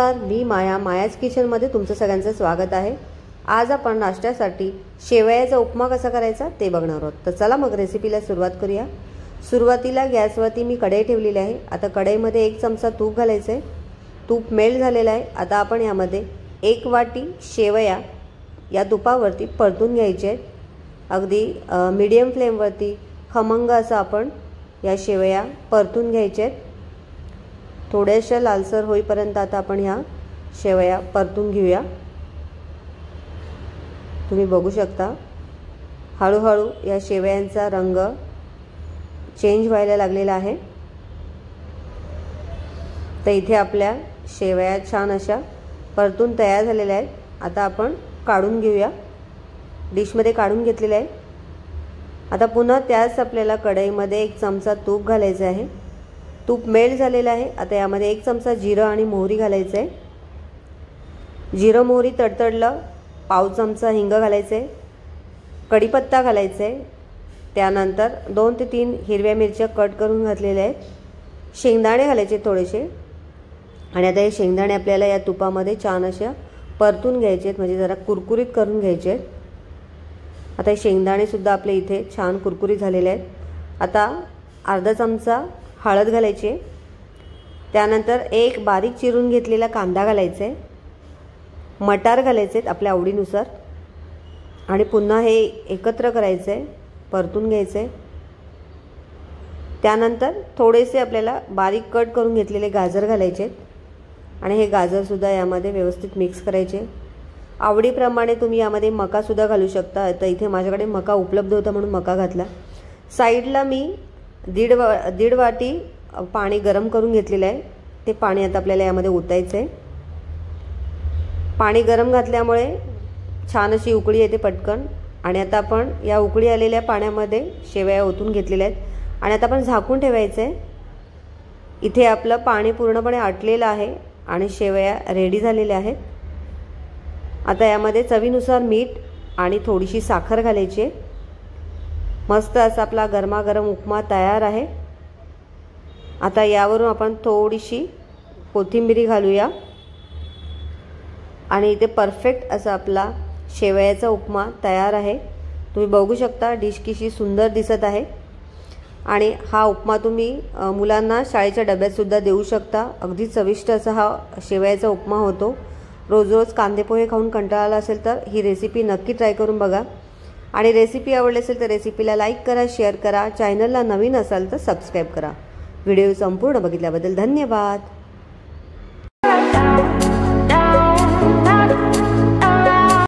नमस्कार, मी माया, मायाज किचनमध्ये तुमचं सगळ्यांचं स्वागत आहे। आज आपण नाश्त्यासाठी शेवयाचा उपमा कसा करायचा ते बघणार आहोत। तर चला मग रेसिपीला सुरुवात करूया। सुरुवातीला गॅसवरती मी कढई ठेवलेली आहे। आता कढईमध्ये 1 चमचा तूप घालायचं आहे। तूप मेल्ट झालेलं आहे। आता आपण यामध्ये 1 वाटी शेवया या तुपावरती परतून घ्यायचे आहेत। अगदी मीडियम फ्लेमवरती खमंग असं आपण या शेवया परतून घ्यायचे आहेत। थोड्याशा लालसर होईपर्यंत आता आपण ह्या शेवया परतून घेऊया। तुम्ही बघू शकता हळूहळू या शेवयांचा रंग चेंज व्हायला लागलेला आहे। तर इथे आपल्या शेवया छान अशा परतून तयार झालेल्या आहेत। आता आपण काढून घेऊया, डिशमध्ये काढून घेतलेले आहे। आता पुन्हा त्याच आपल्याला कढईमध्ये 1 चमचा तूप घालायचे आहे। तूप मेल्ट झालेलं आहे। आता यामध्ये 1 चमचा जिरं आणि मोहरी घालायचं आहे। जिरं मोहरी तडतडलं, पाव चमचा हिंग घालायचे, कढीपत्ता घालायचे, त्यानंतर 2 ते 3 हिरव्या मिरच्या कट करून घातलेल्या आहेत, शेंगदाणे घालायचे थोडेसे। आणि आता हे शेंगदाणे आपल्याला या तुपामध्ये छान अशा परतून घ्यायचे आहेत, म्हणजे जरा कुरकुरीत करून घ्यायचे आहेत। आता हे शेंगदाणे सुद्धा आपले इथे छान कुरकुरीत झालेले आहेत। आता अर्धा चमचा हळद घालायची, त्यानंतर 1 बारीक चिरून घेतलेला कांदा घालायचा आहे, मटार घालायचे आपल्या आवडीनुसार आणि पुन्हा हे एकत्र करायचं आहे, परतून घ्यायचं आहे। त्यानंतर थोडेसे आपल्याला बारीक कट करून घेतलेले गाजर घालायचे आणि हे गाजर सुद्धा यामध्ये व्यवस्थित मिक्स करायचे। आवडीप्रमाणे तुम्ही यामध्ये मका सुद्धा घालू शकता। तर इथे माझ्याकडे मका उपलब्ध होता म्हणून मका घातला। साईडला मी दीड वाटी पाणी गरम करून घेतलेलं आहे। ते पाणी आता आपल्याला यामध्ये ओतायचं आहे। पाणी गरम घातल्यामुळे छान अशी उकळी येते पटकन। आणि आता आपण या उकळी आलेल्या पाण्यामध्ये शेवया ओतून घेतलेल्या आहेत आणि आता आपण झाकून ठेवायचं आहे। इथे आपलं पाणी पूर्णपणे आटलेलं आहे आणि शेवया रेडी झालेल्या आहेत। आता यामध्ये चवीनुसार मीठ आणि थोडीशी साखर घालायची आहे। मस्त असा आपला गरमागरम उपमा तयार आहे। आता यावरून आपण थोडीशी कोथिंबीर घालूया आणि इथे परफेक्ट असा आपला शेवयाचा उपमा तयार आहे। तुम्ही बघू शकता डिश किती सुंदर दिसत आहे। आणि हा उपमा तुम्ही मुलांना शाळेच्या डब्यात सुद्धा देऊ शकता। अगदी चविष्ट असा हा शेवयाचा उपमा होतो। रोज रोज कांदे पोहे खाऊन कंटाळा आला असेल तर ही रेसिपी नक्की ट्राय करून बघा। आणि रेसिपी आवडली असेल तर रेसिपीला लाईक करा, शेअर करा, चॅनलला नवीन असाल तर सबस्क्राईब करा। व्हिडिओ संपूर्ण बघितल्याबद्दल धन्यवाद।